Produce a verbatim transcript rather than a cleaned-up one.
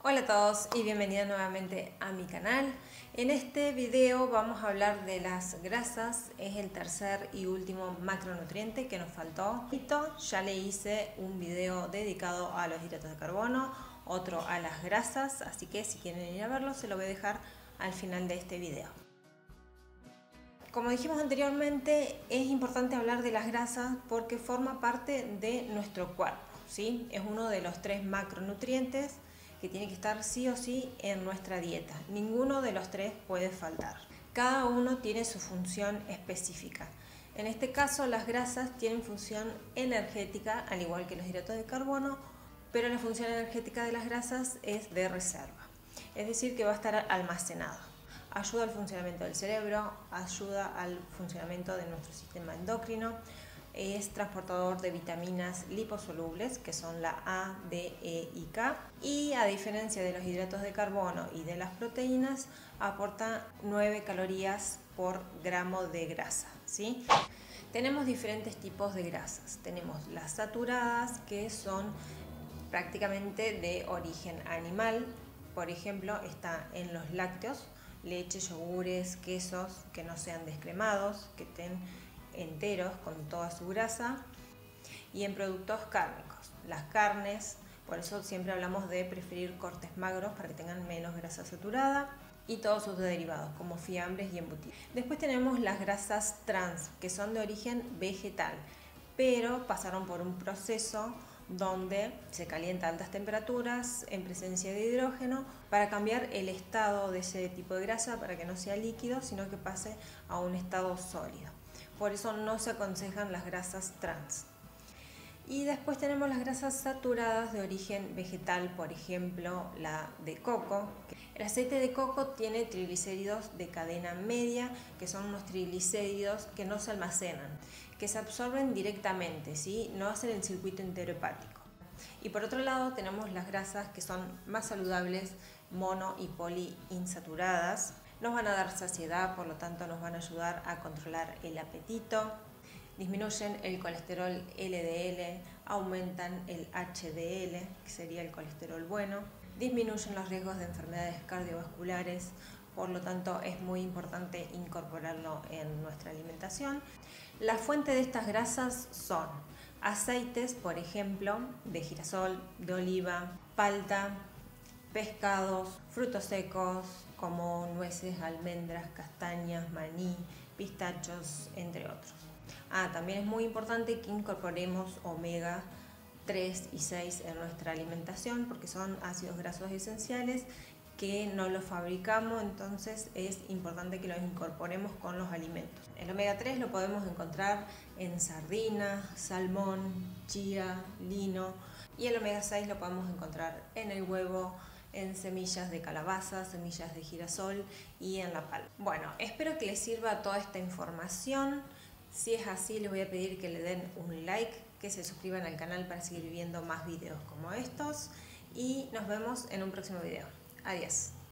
Hola a todos y bienvenidos nuevamente a mi canal. En este video vamos a hablar de las grasas, es el tercer y último macronutriente que nos faltó. Ya le hice un video dedicado a los hidratos de carbono, otro a las grasas, así que si quieren ir a verlo se lo voy a dejar al final de este video. Como dijimos anteriormente, es importante hablar de las grasas porque forma parte de nuestro cuerpo, ¿sí? Es uno de los tres macronutrientes que tiene que estar sí o sí en nuestra dieta. Ninguno de los tres puede faltar. Cada uno tiene su función específica. En este caso, las grasas tienen función energética, al igual que los hidratos de carbono, pero la función energética de las grasas es de reserva. Es decir, que va a estar almacenado. Ayuda al funcionamiento del cerebro, ayuda al funcionamiento de nuestro sistema endocrino, es transportador de vitaminas liposolubles que son la A, D, E y K, y a diferencia de los hidratos de carbono y de las proteínas aporta nueve calorías por gramo de grasa, ¿sí? Tenemos diferentes tipos de grasas. Tenemos las saturadas, que son prácticamente de origen animal. Por ejemplo, está en los lácteos, leche, yogures, quesos que no sean descremados, que estén enteros con toda su grasa, y en productos cárnicos, las carnes. Por eso siempre hablamos de preferir cortes magros para que tengan menos grasa saturada, y todos sus derivados como fiambres y embutidos. Después tenemos las grasas trans, que son de origen vegetal, pero pasaron por un proceso donde se calienta a altas temperaturas en presencia de hidrógeno para cambiar el estado de ese tipo de grasa, para que no sea líquido, sino que pase a un estado sólido. Por eso no se aconsejan las grasas trans. Y después tenemos las grasas saturadas de origen vegetal, por ejemplo la de coco. El aceite de coco tiene triglicéridos de cadena media, que son unos triglicéridos que no se almacenan, que se absorben directamente, ¿sí? No hacen el circuito enterohepático. Y por otro lado tenemos las grasas que son más saludables, mono y poliinsaturadas. Nos van a dar saciedad, por lo tanto nos van a ayudar a controlar el apetito. Disminuyen el colesterol L D L, aumentan el H D L, que sería el colesterol bueno, disminuyen los riesgos de enfermedades cardiovasculares, por lo tanto es muy importante incorporarlo en nuestra alimentación. La fuente de estas grasas son aceites, por ejemplo, de girasol, de oliva, palta, pescados, frutos secos como nueces, almendras, castañas, maní, pistachos, entre otros. Ah, también es muy importante que incorporemos omega tres y seis en nuestra alimentación porque son ácidos grasos esenciales que no los fabricamos, entonces es importante que los incorporemos con los alimentos. El omega tres lo podemos encontrar en sardina, salmón, chía, lino, y el omega seis lo podemos encontrar en el huevo, en semillas de calabaza, semillas de girasol y en la palma. Bueno, espero que les sirva toda esta información. Si es así, les voy a pedir que le den un like, que se suscriban al canal para seguir viendo más videos como estos, y nos vemos en un próximo video. Adiós.